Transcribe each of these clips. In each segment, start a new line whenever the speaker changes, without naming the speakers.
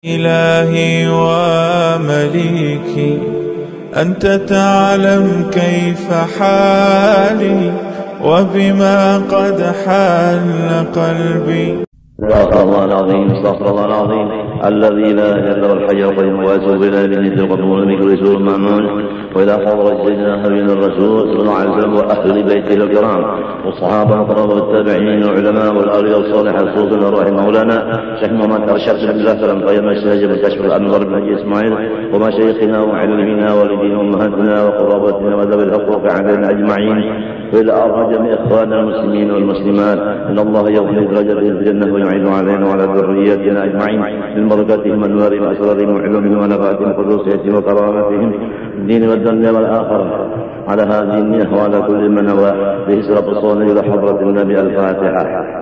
إلهي ومليكي أنت تعلم كيف حالي وبما قد حل قلبي.
استغفر الله العظيم، استغفر الله العظيم الذي لا اله الا هو الحي القيوم، واتوب اليه بنية القدوم ومن كل سوء مامون، والى حضرة سيدنا حبيب الرسول صلى الله عليه وسلم واهل بيته الكرام والصحابه الكرام والتابعين والعلماء والاولياء الصالحين خصوصا روح مولانا شيخ محمد ارشد بن الله سلام طيب الشهج بكشف الانظر بن حجي اسماعيل ومشايخنا وعلمنا والدينا وامهاتنا وقرابتنا وذوي الحقوق علينا اجمعين، والى ارض جميع اخواننا المسلمين والمسلمات ان الله يغفر درجتهم في الجنه ويعين علينا وعلى ذريتنا اجمعين من بركاتهم انوارهم واسرارهم وعلومهم ونفعتهم وخصوصيتهم وكرامتهم الدين والدنيا والاخره على هذه النية وعلى كل من نوى بإسراف الصون الى حضرة النبي. الفاتحة.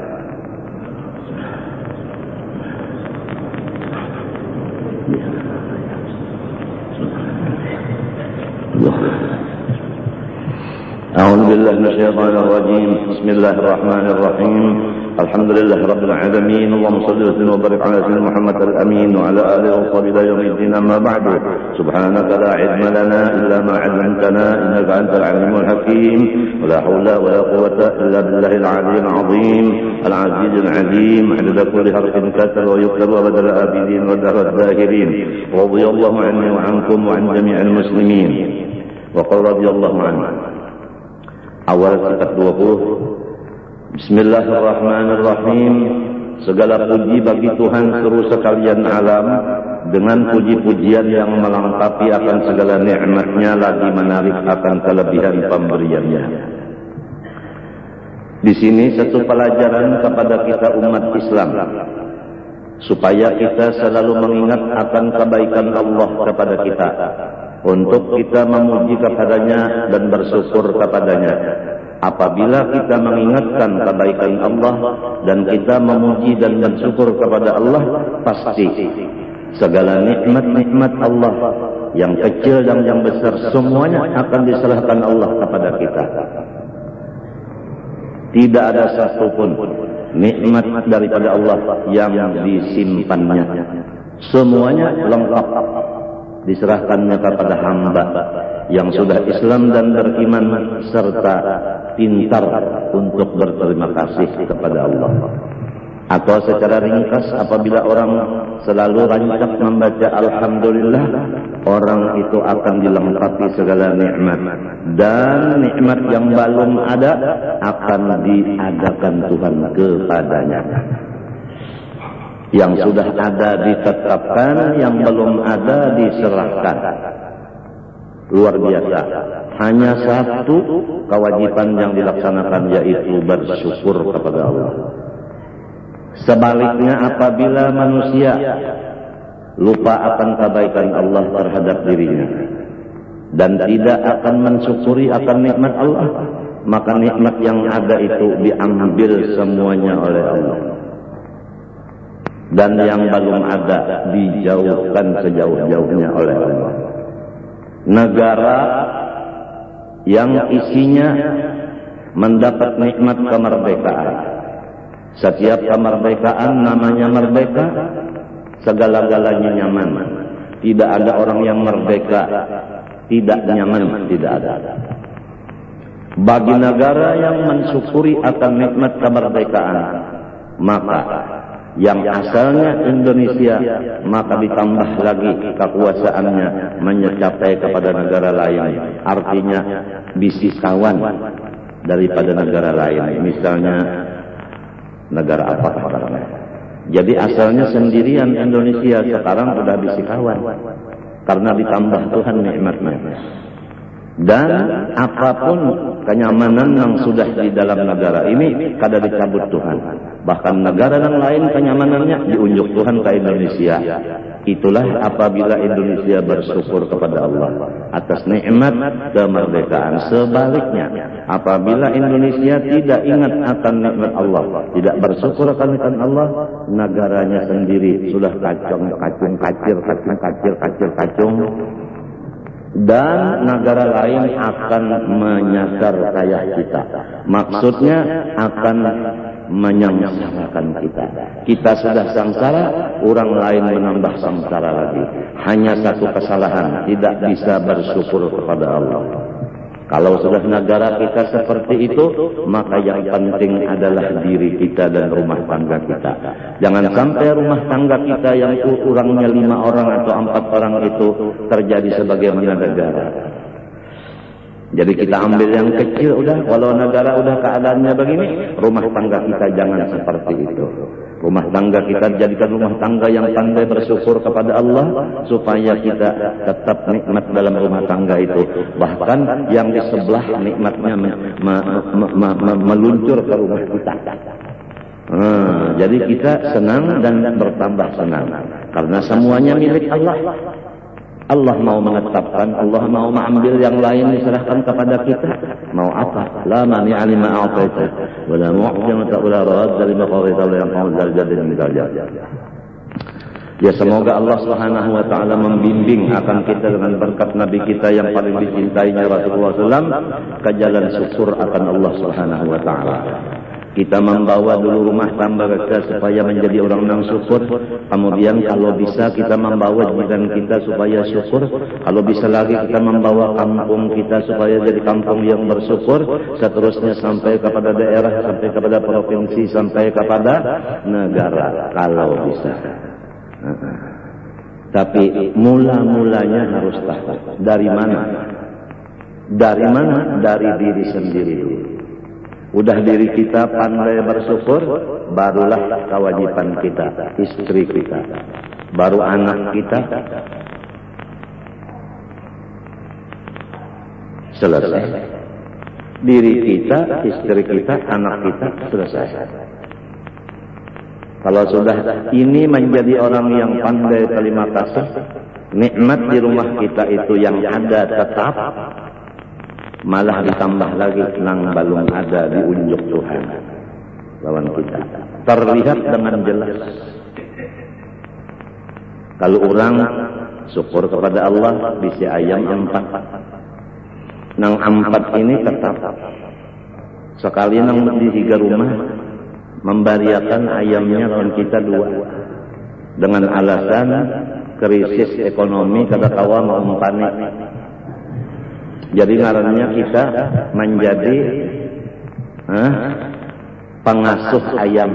أعوذ بالله من الشيطان الرجيم. بسم الله الرحمن الرحيم. الحمد لله رب العالمين، اللهم صل وسلم وبارك على سيدنا محمد الأمين وعلى آله وصحبه إلى يوم الدين. أما بعد، سبحانك لا علم لنا إلا ما علمتنا إنك أنت العليم الحكيم، ولا حول ولا قوة إلا بالله العلي العظيم العزيز العليم، عدد كل حرف كسر ويكتب وبدل الآبدين ودهر الذاكرين. رضي الله عني وعنكم وعن جميع المسلمين. وقال رضي الله عنه. Awal kitab 20. Bismillahirrahmanirrahim. Segala puji bagi Tuhan seluruh sekalian alam, dengan puji-pujian yang melengkapi akan segala nikmatnya, lagi menarik akan kelebihan pemberiannya. Di sini satu pelajaran kepada kita umat Islam, supaya kita selalu mengingat akan kebaikan Allah kepada kita, untuk kita memuji kepadanya dan bersyukur kepadanya. Apabila kita mengingatkan kebaikan Allah dan kita memuji dan bersyukur kepada Allah, pasti segala nikmat-nikmat Allah yang kecil dan yang besar semuanya akan diserahkan Allah kepada kita. Tidak ada satupun nikmat daripada Allah yang disimpannya. Semuanya lengkap diserahkannya kepada hamba yang sudah Islam dan beriman serta pintar untuk berterima kasih kepada Allah. Atau secara ringkas, apabila orang selalu rancak membaca Alhamdulillah, orang itu akan dilengkapi segala nikmat, dan nikmat yang belum ada akan diadakan Tuhan kepadanya. Yang sudah ada ditetapkan, yang belum ada diserahkan. Luar biasa. Hanya satu kewajiban yang dilaksanakan, yaitu bersyukur kepada Allah. Sebaliknya, apabila manusia lupa akan kebaikan Allah terhadap dirinya dan tidak akan mensyukuri akan nikmat Allah, maka nikmat yang ada itu diambil semuanya oleh Allah. Dan yang belum ada dijauhkan sejauh-jauhnya oleh Allah. Negara yang isinya mendapat nikmat kemerdekaan. Setiap kemerdekaan namanya merdeka, segala-galanya nyaman. Tidak ada orang yang merdeka tidak nyaman, tidak ada. Bagi negara yang mensyukuri akan nikmat kemerdekaan, maka yang asalnya Indonesia, maka ditambah lagi kekuasaannya mencapai kepada negara lain. Artinya bisnis kawan daripada negara lain. Misalnya negara apa sekarang. Jadi asalnya sendirian Indonesia, sekarang sudah bisnis kawan karena ditambah Tuhan nikmatnya. Dan apapun kenyamanan yang sudah di dalam negara ini kada dicabut Tuhan. Bahkan negara yang lain kenyamanannya diunjuk Tuhan ke Indonesia. Itulah apabila Indonesia bersyukur kepada Allah atas nikmat kemerdekaan. Sebaliknya, apabila Indonesia tidak ingat akan nikmat Allah, tidak bersyukur akan nikmat Allah, negaranya sendiri sudah kacung, dan negara lain akan menyasar kayak kita. Maksudnya akan menyengsarakan kita. Kita sudah sengsara, orang lain menambah sengsara lagi. Hanya satu kesalahan, tidak bisa bersyukur kepada Allah. Kalau sudah negara kita seperti itu, maka yang penting adalah diri kita dan rumah tangga kita. Jangan sampai rumah tangga kita yang kurangnya 5 orang atau 4 orang itu terjadi sebagaimana negara. Jadi kita ambil yang kecil udah, kalau negara udah keadaannya begini, rumah tangga kita jangan seperti itu. Rumah tangga kita jadikan rumah tangga yang pandai bersyukur kepada Allah, supaya kita tetap nikmat dalam rumah tangga itu. Bahkan yang di sebelah nikmatnya meluncur ke rumah kita. Jadi kita senang dan bertambah senang, karena semuanya milik Allah. Allah mau menetapkan, Allah mau mengambil yang lain diserahkan kepada kita. Mau apa? La mani'a lima a'taita wa la mu'jamata wa la radda lima qadaita wa la yanfa'u dzal jaddi minka jadd. Ya, semoga Allah Subhanahu wa taala membimbing akan kita dengan berkat Nabi kita yang paling dicintainya Rasulullah SAW ke jalan syukur akan Allah Subhanahu wa taala. Kita membawa dulu rumah tangga kita supaya menjadi orang yang syukur. Kemudian kalau bisa kita membawa jiran kita supaya syukur. Kalau bisa lagi kita membawa kampung kita supaya jadi kampung yang bersyukur. Seterusnya sampai kepada daerah, sampai kepada provinsi, sampai kepada negara kalau bisa. Tapi mula-mulanya harus tahu. Dari mana? Dari mana? Dari diri sendiri dulu. Udah diri kita pandai bersyukur, barulah kewajiban kita, istri kita, baru anak kita. Selesai. Diri kita, istri kita, anak kita, selesai. Kalau sudah ini menjadi orang yang pandai terima kasih, nikmat di rumah kita itu yang ada tetap, malah ditambah lagi nang balung ada di unjuk Tuhan lawan kita, terlihat dengan jelas. Kalau orang syukur kepada Allah bisa ayam 4, nang 4 ini tetap sekali nang di 3 rumah membariakan ayamnya lawan kita 2 dengan alasan krisis ekonomi kada kawa mau umpani. Jadi ngarannya kita menjadi pengasuh ayam,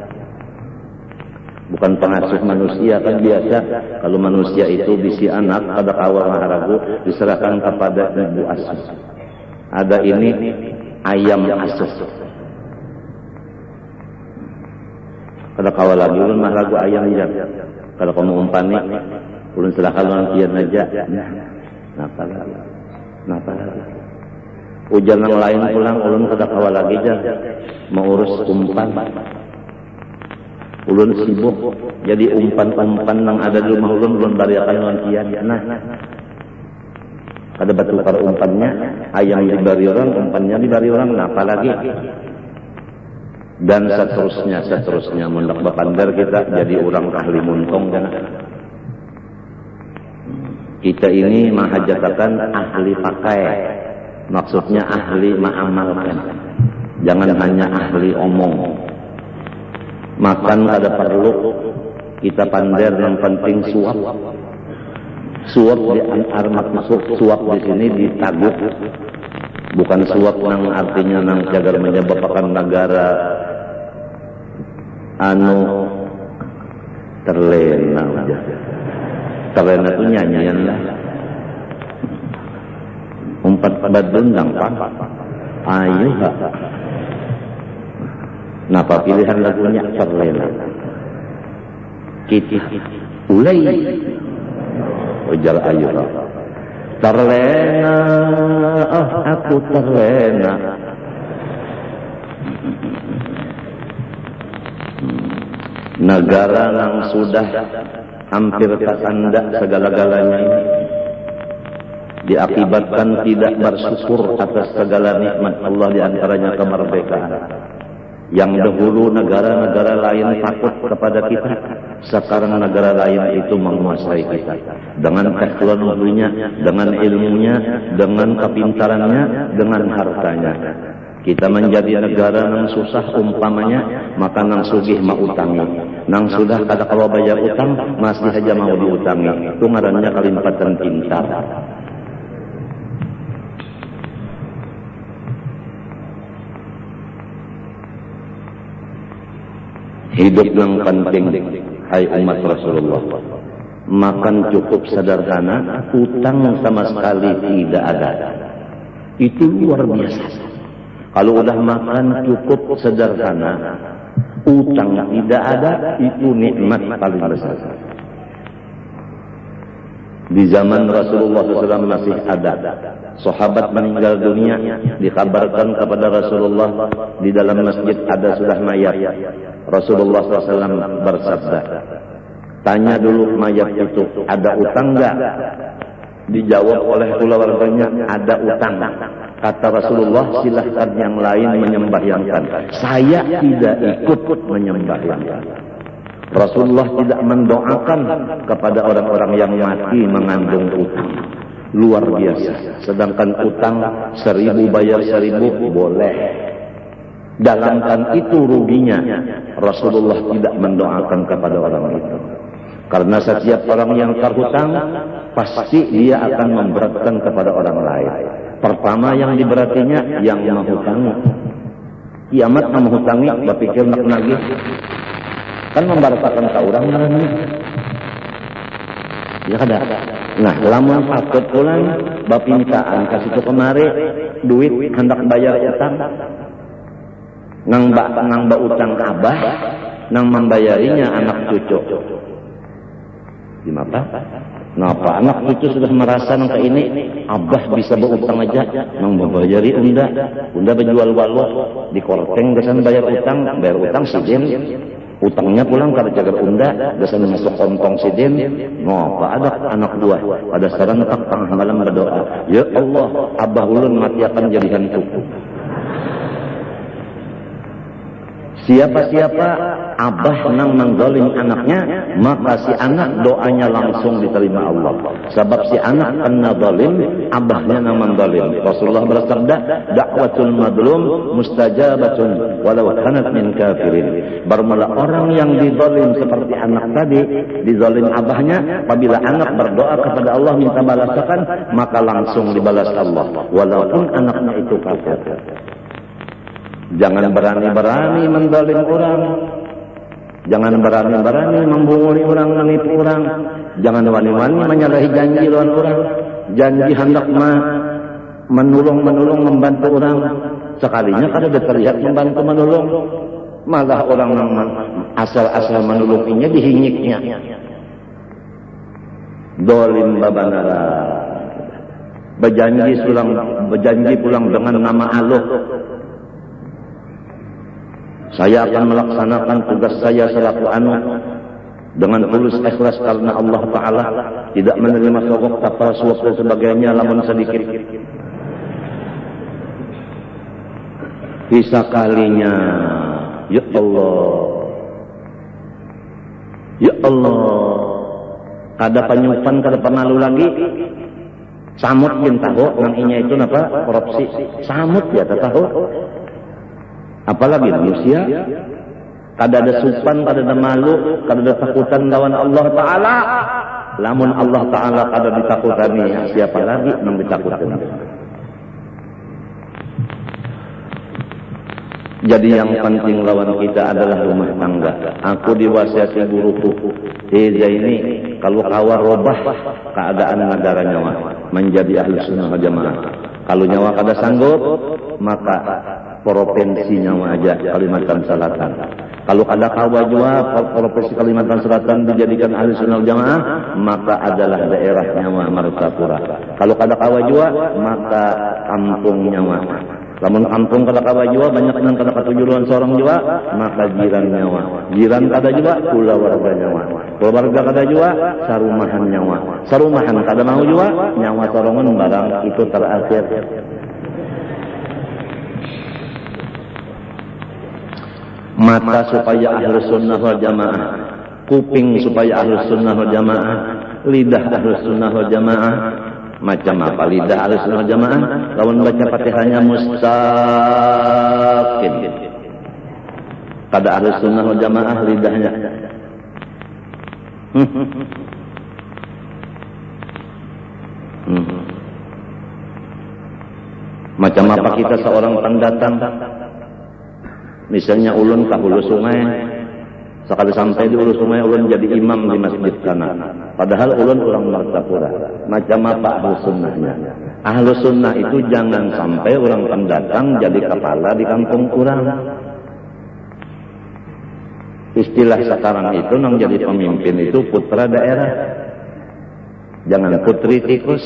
bukan pengasuh manusia. Kan biasa kalau manusia itu bisi anak pada awal maharagu diserahkan kepada ibu asuh. Ada ini ayam asuh. Pada awal lagi ulun maharagu ayam jam. Kalau kamu umpani ulun serahkan lantian aja. Napa lagi? Ujar yang lain pulang, ulun kada kawa lagi jar, mau urus umpan. Ulun sibuk, jadi umpan-umpan yang ada di rumah ulun bariakan lantian. Nah, kada bertukar umpannya, ayam dibari orang, umpannya dibari orang, napa lagi? Dan seterusnya, mundak bapandar kita jadi orang ahli muntong kan? Kita ini mahajatakan ahli pakai, maksudnya ahli mengamalkan. Jangan hanya ahli omong. Makan kada perlu kita pandai, yang penting suap. Suap di armat masuk, suap di sini ditaguk. Bukan suap nang artinya nang jagar menyebabkan negara terlena aja. Terlena itu nyanyian lah. Umpat badun gampang. Ayo ha. Napa pilihan lagunya terlena? Kita ulai. Ujar ayo ha. Terlena, aku terlena. Negara yang sudah hampir tertanda segala-galanya ini diakibatkan tidak bersyukur atas segala nikmat Allah, di antaranya kemerdekaan. Yang dahulu negara-negara lain takut kepada kita, sekarang negara lain itu menguasai kita dengan teknologinya, dengan ilmunya, dengan kepintarannya, dengan hartanya. Kita menjadi negara nang susah umpamanya, maka nang sugih mau utangi. Nang sudah kada kalau bayar utang, masih saja mau diutangi. Itu ngarannya kalimpatan pintar. Hidup yang penting, hai umat Rasulullah. Makan cukup sederhana, utang sama sekali tidak ada. Itu luar biasa. Kalau udah makan cukup sederhana, utang tidak ada, itu nikmat paling besar. Di zaman Rasulullah SAW masih ada sahabat meninggal dunia, dikabarkan kepada Rasulullah di dalam masjid ada sudah mayat. Rasulullah SAW bersabda, tanya dulu mayat itu ada utang enggak? Dijawab oleh keluarganya ada utang. Kata Rasulullah, silahkan yang lain menyembahyangkan, saya tidak ikut menyembahyangkan. Rasulullah tidak mendoakan kepada orang-orang yang mati mengandung utang. Luar biasa. Sedangkan utang 1000 bayar 1000 boleh. Dalamkan itu ruginya. Rasulullah tidak mendoakan kepada orang itu. Karena setiap orang yang terhutang, pasti dia akan memberatkan kepada orang lain. Pertama yang diberatinya, yang menghutangi. Kiamat menghutangi, berpikir nak nagih. Kan membaratakan ke orang namanya. Ya kada. Nah, lamun patut pulang, bapintaan kasih itu kemari, duit hendak bayar utang. Nang ba utang abah, nang membayarinya anak cucu. Gimana? Kenapa anak cucu sudah merasa nang ini abah bisa berutang aja, nang membayari unda berjual walu di korteng gesan bayar utang sidin. Utangnya pulang kada jaga unda, gesan masuk kontong sidin. Ngapa ada anak buah pada serentak tengah malam berdoa, ya Allah, abah ulun mati akan jadi hantu. Siapa-siapa abah nang mengzalim anaknya, maka si anak doanya langsung diterima Allah. Sebab si anak kena zalim, abahnya nang mengzalim. Rasulullah bersabda, da'watul madlum mustajabatun walau kanat min kafirin. Bermula orang yang dizalim seperti anak tadi, dizalim abahnya, apabila anak berdoa kepada Allah minta balasan, maka langsung dibalas Allah, walaupun anaknya itu kafir. Jangan berani-berani menzalim orang. Jangan berani-berani membunguli orang, menipu orang. Jangan wani-wani menyalahi janji lawan orang. Janji hendak menolong, membantu orang. Sekalinya kada terlihat membantu menolong. Malah orang yang asal-asal menolonginya dihinyiknya. Dolim babanara. Berjanji pulang dengan nama Allah. Saya akan melaksanakan tugas saya selaku anak dengan tulus ikhlas karena Allah Ta'ala, tidak menerima sogok, tapal, suap dan sebagainya lamun sedikit. Bisa kalinya, ya Allah, kada penyupan, kada penalu lagi. Samut yang tahu, nang inya itu apa? Korupsi. Samut ya tahu. Apalagi manusia, kada ada supan, kada ada malu, kada ada takutan lawan Allah Ta'ala. Lamun Allah Ta'ala kada ditakutani, siapa lagi yang ditakutani? Jadi yang penting lawan kita adalah rumah tangga. Aku diwasiati guruku, ini kalau kawa robah keadaan negara nyawa, menjadi ahli sunnah wal jamaah. Kalau nyawa kada sanggup, maka provinsi nyawa aja Kalimantan Selatan. Kalau ada kawa jua provinsi Kalimantan Selatan dijadikan ahli sunnah jamaah, maka adalah daerah nyawa Martapura. Kalau ada kawa jua, maka kampung nyawa. Lamun kampung kada kawa jua, banyak nang kada katujuan seorang jua, maka jiran nyawa. Jiran kada jua, keluarga nyawa. Keluarga kada jua, sarumahan nyawa. Sarumahan kada mau jua, nyawa torongan barang itu terakhir. Mata supaya ahlu sunnah wal jamaah, kuping supaya ahlu sunnah wal jamaah, lidah ahlu sunnah wal jamaah, Macam apa lidah Ahlussunnah wal Jamaah? Lawan baca Fatihahnya mustaqim. Kada Ahlussunnah wal Jamaah lidahnya. Macam apa kita seorang pendatang? Misalnya ulun ke hulu sungai, sekali sampai di hulu sungai ulun jadi imam di masjid sana. Padahal ulun orang Martapura. Macam apa Ahlus Sunnahnya? Ahlus Sunnah itu jangan sampai orang pendatang jadi kepala di kampung orang. Istilah sekarang itu nang jadi pemimpin itu putra daerah. Jangan putri tikus.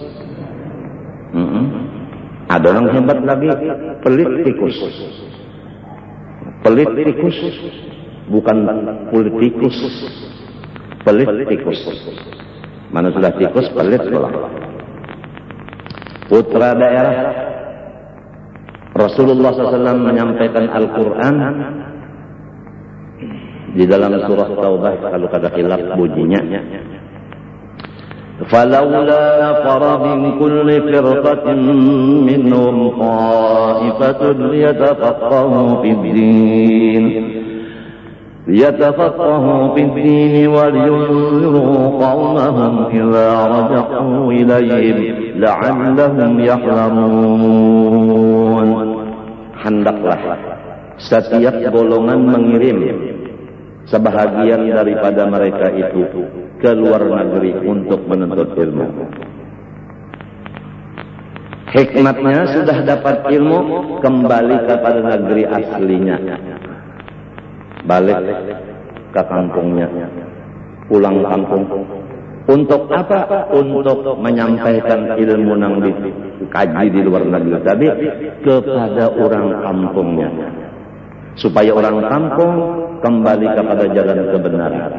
Ada orang hebat lagi, pelit tikus. Pelit tikus, bukan politikus. Pelit tikus. Mana sudah tikus, pelit pula. Putra daerah. Rasulullah SAW menyampaikan Al-Quran di dalam surah Taubah, kalau kada khilaf bunyinya. فَلَوْلَا نَفَرَ مِنْ كُلِّ فِرْقَةٍ مِّنْهُمْ طَائِفَةٌ لِيَتَفَقَّهُوا فِي الدِّينِ وَلِيُنذِرُوا قَوْمَهُمْ إِذَا رَجَعُوا إِلَيْهِمْ لَعَلَّهُمْ يَحْذَرُونَ. Hendaklah setiap golongan mengirim sebahagian daripada mereka itu ke luar negeri untuk menuntut ilmu. Hikmatnya sudah dapat ilmu, kembali kepada negeri aslinya. Balik ke kampungnya. Pulang kampung. Untuk apa? Untuk menyampaikan ilmu yang dikaji di luar negeri tadi kepada orang kampungnya. Supaya orang kampung kembali kepada jalan kebenaran.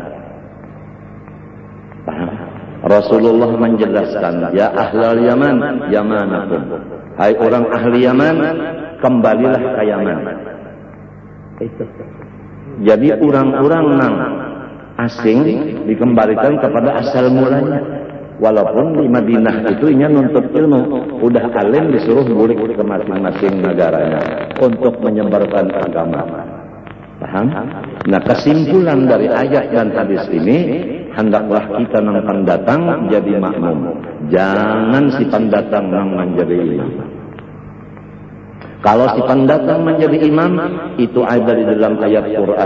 Paham? Rasulullah menjelaskan, ya ahlal Yaman, Yamanakum. Hai orang ahli Yaman, kembalilah ke Yaman. Jadi orang-orang nang asing dikembalikan kepada asal mulanya. Walaupun di Madinah itu inya nuntut ilmu, udah alim disuruh balik ke masing-masing negaranya untuk menyebarkan agama. Paham? Nah, kesimpulan dari ayat dan hadis ini, hendaklah kita nang pendatang jadi makmum. Jangan si pendatang nang menjadi imam. Kalau si pendatang menjadi imam, itu ada di dalam ayat Quran.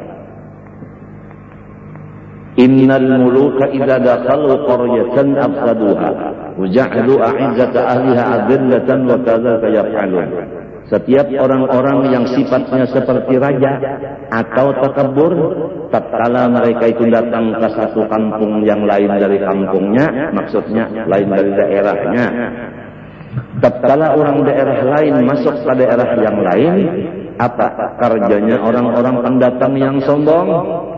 Innal muluka idza dakhalu qaryatan afsaduha wa ja'alu a'izzata ahliha adillatan wa kadzalika yaf'alun. Setiap orang-orang yang sifatnya seperti raja atau takabur, tatkala mereka itu datang ke satu kampung yang lain dari kampungnya, maksudnya lain dari daerahnya. Tatkala orang daerah lain masuk ke daerah yang lain, apa kerjanya orang-orang pendatang yang sombong?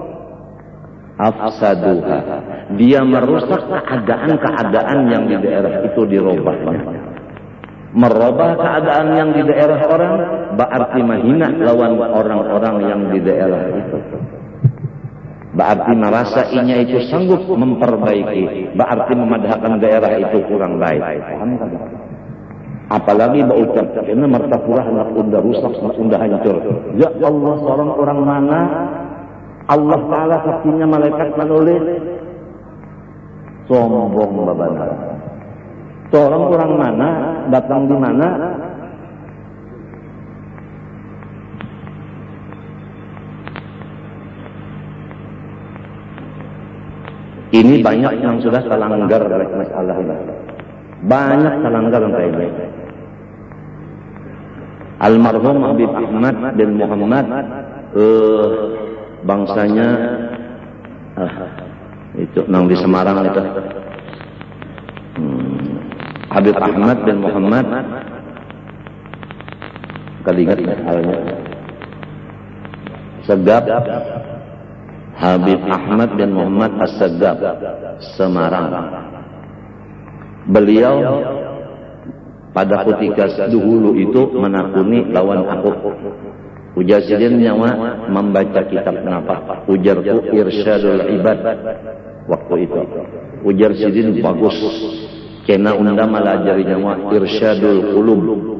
Afsaduha. Dia merusak keadaan-keadaan yang di daerah itu dirubahnya. Merubah keadaan yang di daerah orang berarti menghina lawan orang-orang yang di daerah itu. Berarti merasa inya itu sanggup memperbaiki, berarti memadahkan daerah itu kurang baik. Apalagi berucap karena Martapura anak unda rusak, anak unda hancur. Ya Allah, seorang orang mana Allah Ta'ala saksinya malaikat menulis sombong babana. Seorang orang mana datang di mana ini banyak yang sudah terlanggar oleh masalah ini. Banyak terlanggar sampai ini. Almarhum Habib Ahmad bin Muhammad bangsanya itu nang di Semarang itu Habib Ahmad bin Muhammad kaliingat halnya Segap Habib Ahmad bin Muhammad As-Segap Semarang. Beliau pada ketika dahulu itu menakuni lawan aku. Ujar sidin nyawa membaca kitab kenapa? Ujarku Irsyadul Ibad waktu itu. Ujar sidin bagus. Kena undang malajari nyawa irsyadul qulub.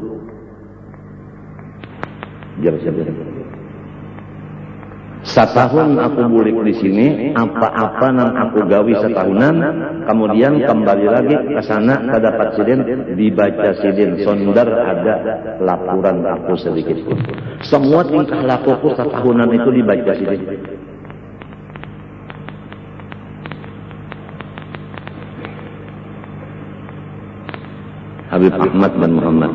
Setahun aku bulik di sini, apa-apa nang aku gawi setahunan, kemudian kembali lagi ke sana kadapat sidin, dibaca sidin sondar ada laporan aku sedikit pun. Semua tingkah lakuku setahunan itu dibaca sidin. Habib Ahmad dan Muhammad.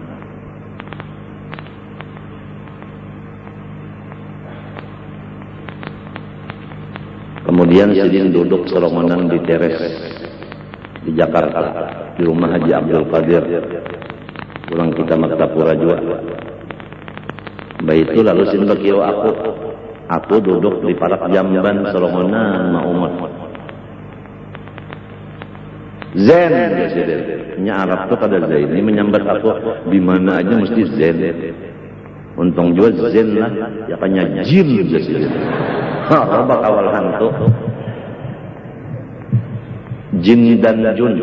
Kemudian sidin duduk serombongan di teres di Jakarta, di rumah Haji Abdul Qadir. Pulang kita Maktabura juga. Baik itu lalu sidin berkiau aku duduk di parak jamban serombongan mau umat. Zen, ya sidin. Nya Arab tuh kada Zen. Ini menyambat aku di mana aja mesti Zen. Untung juga Zen lah, ya kanya jin ya sidin. Robak awal hantu jin dan jun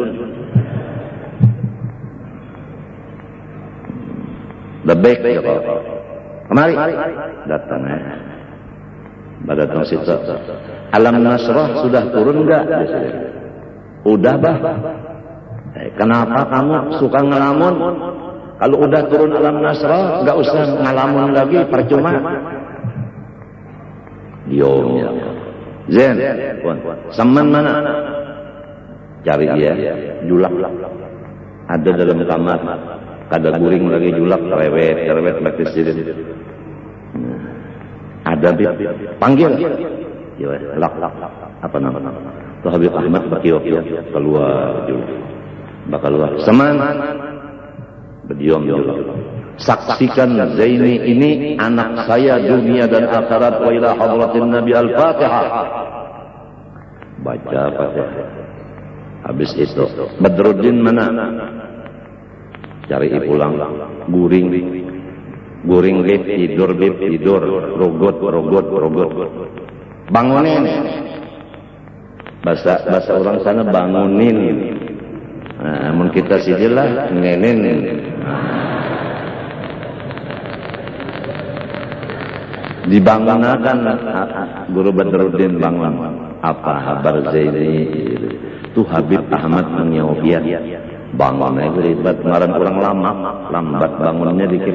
lebek ya kok kemari datang datang situ alam nasrah sudah turun enggak udah bah kenapa kamu suka ngelamun kalau udah turun alam nasrah enggak usah ngelamun lagi percuma. Diomnya Zen, semen mana? Cari dia, julak. Ada dalam kamar, kada guring lagi julak, cerewet praktis sidin. Ada bib, panggil. Ya, lak. Apa nama? Tuh Habib Ahmad bakiok keluar julak. Bakal keluar. Semen, berdiam julak. Saksikan Zaini ini anak saya dunia dan akhirat wa ila hadratin Nabi Al-Fatihah. Baca Fatihah. Habis itu Badruddin mana? Cari pulang. Guring bib tidur. Rogot. Bangunin. Bahasa orang sana bangunin. Nah, mun kita sidilah ngenin. Dibangunkan Guru Badruddin bangun. Apa kabar Zaini? Tuh Habib Ahmad menyobiat. Bangunnya ribet. Kemarin kurang lambat bangunnya dikit.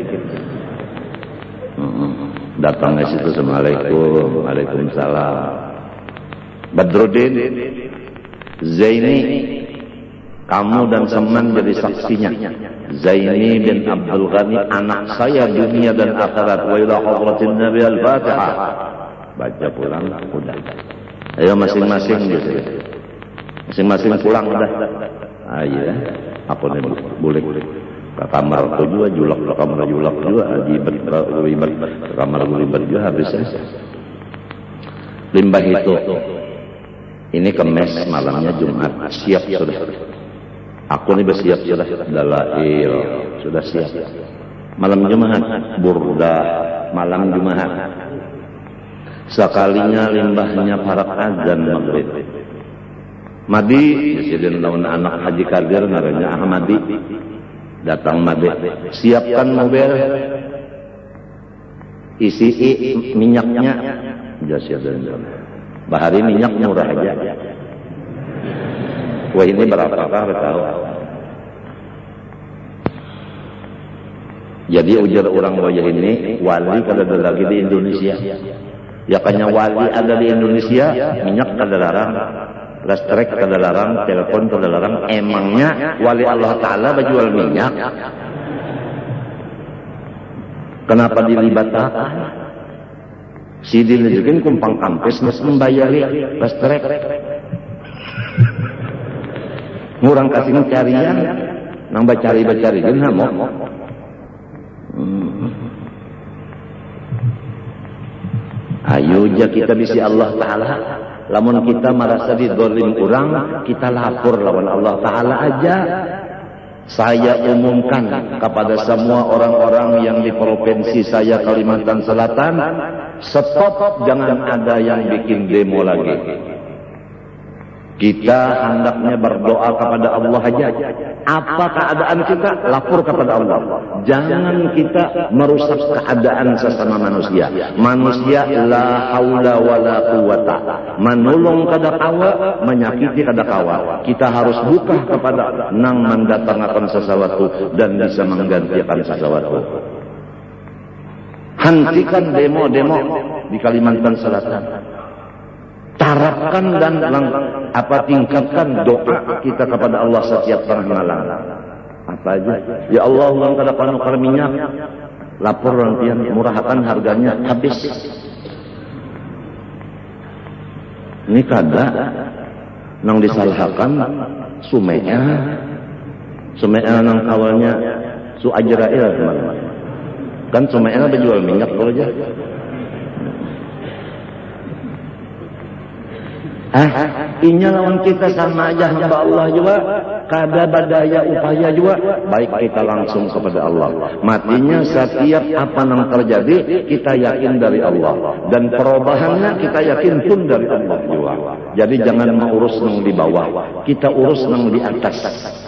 Datangnya situ Assalamualaikum. Waalaikumsalam. Badruddin, Zaini, kamu dan Seman jadi saksinya. Zaini bin Abdul Ghani anak saya dunia dan akhirat wa ila hadratin Nabi Al-Fatihah. Baca pulang udah. Ayo masing-masing gitu. Masing-masing pulang udah. Ayo aku nih boleh ke kamar tuh juga julak ke kamar julak juga ribet ke kamar ribet juga habis limbah itu. Ini Kemis malamnya Jumat siap sudah. Aku ini bersiap sudah dalail, sudah siap. Malam Jumat, burdah, malam Jumat. Sekalinya limbahnya para azan maghrib. Madi, presiden tahun anak Haji Kadir, namanya Ahmadi. Datang Madi, siapkan mobil. Isi minyaknya. Jasiah dan bahari minyak murah aja. Wah ini berapakah tahu? Jadi ujar orang wajah ini wali kada ada lagi di Indonesia. Ya kanya wali ada di Indonesia, minyak kada larang, listrik kada larang, telepon kada larang. Emangnya wali Allah Taala berjual minyak? Kenapa dilibatkan? Sidin juga kumpang kampus mas membayari listrik. Ngurang kasih carian, nang bacari kan mau. Ayo ja kita bisi Allah Ta'ala. Lamun kita merasa didolim kurang, kita lapor lawan Allah Ta'ala aja. Saya umumkan kepada semua orang-orang yang di provinsi saya Kalimantan Selatan, stop, jangan ada yang bikin demo lagi. Kita hendaknya berdoa kepada Allah aja. Apa keadaan kita, lapor kepada Allah. Jangan kita merusak keadaan sesama manusia. Manusia la haula wala quwata. Menolong kada kawa, menyakiti kada kawa. Kita harus buka kepada nang mendatangkan sesuatu dan bisa menggantikan sesuatu. Hentikan demo-demo di Kalimantan Selatan. Tarapkan dan tingkatkan doa kita kepada Allah setiap tengah malam. Apa aja? Ya Allah, uang kada panukar minyak, lapor nantian murahkan harganya habis. Ini kada nang disalahkan Sumea nang awalnya Su Ajrail teman-teman. Kan Sumea berjual minyak kalau aja. Inya lawan kita sama aja hamba Allah juga, kada badaya upaya juga, baik kita langsung kepada Allah. Matinya setiap apa yang terjadi kita yakin dari Allah, dan perubahannya kita yakin pun dari Allah juga. Jadi jangan mengurus yang di bawah, kita urus yang di atas.